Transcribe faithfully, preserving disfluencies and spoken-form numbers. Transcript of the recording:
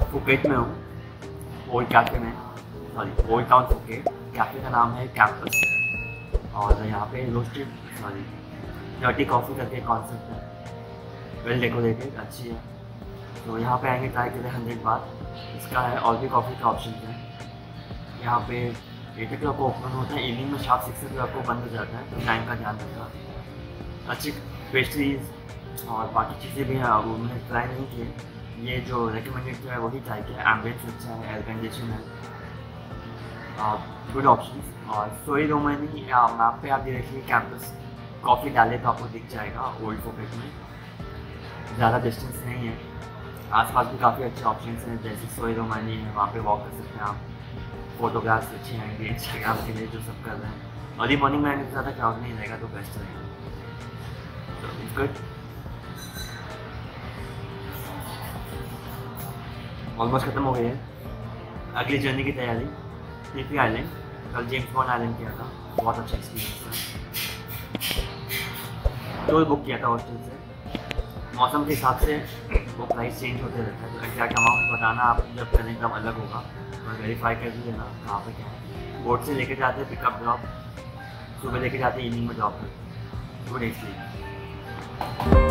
Phuket में हूँ, old cafe में, sorry old town Phuket. Cafe का नाम है कैंपस और यहाँ पे रोस्टेड सॉरी डर्टी कॉफ़ी करके कॉन्सेप्ट है, वेल डेकोरेटेड, अच्छी है। तो यहाँ पे आएंगे, ट्राई करें हंड्रेड बार। इसका है और भी कॉफ़ी का ऑप्शन है। यहाँ पे एट ओ क्लॉक को ओपन होता है, इवनिंग में शार्प सिक्स ओ क्लॉक को बंद हो जाता है, तो टाइम का ध्यान रखना। अच्छी पेस्ट्रीज और बाकी चीज़ें भी हैं, वो मैंने ट्राई नहीं किए। ये जो रिकमेंडेड है वही ट्राई किया। एम्बियंस अच्छा है, एयर कंडीशन है, गुड ऑप्शन। और सोई रोमानी मैप पे आप देखिए कैंपस कॉफ़ी डाले तो आपको दिख जाएगा ओल्ड फुकेट में, ज़्यादा डिस्टेंस नहीं है। आसपास भी काफ़ी अच्छे ऑप्शंस हैं, जैसे सोई रोमानी है, वहाँ पे वॉक कर सकते हैं आप। फोटोग्राफ्स अच्छे आएंगे इंस्टाग्राम के लिए जो सब कर रहे हैं। अर्ली मॉर्निंग में आने से ज़्यादा क्राउड नहीं रहेगा तो बेस्ट रहेगा। तो इट्स गुड। ऑलमोस्ट खत्म हो गई है। अगली जर्नी की तैयारी। टीपी आइलैंड, कल जेम्स बॉन्ड आइलैंड किया था, बहुत अच्छा एक्सपीरियंस था। टूर बुक किया था हॉस्टल से। मौसम के हिसाब से वो प्राइस चेंज होते रहता है, तो एग्जैक्ट अमाउंट बताना आप जब करें तब अलग होगा। तो वेरीफाई कर दीजिए ना कहाँ पे क्या है। बोर्ड से लेके जाते हैं पिकअप ड्रॉप, सुबह लेके जाते हैं, इवनिंग में ड्रॉप करते हैं। Good experience.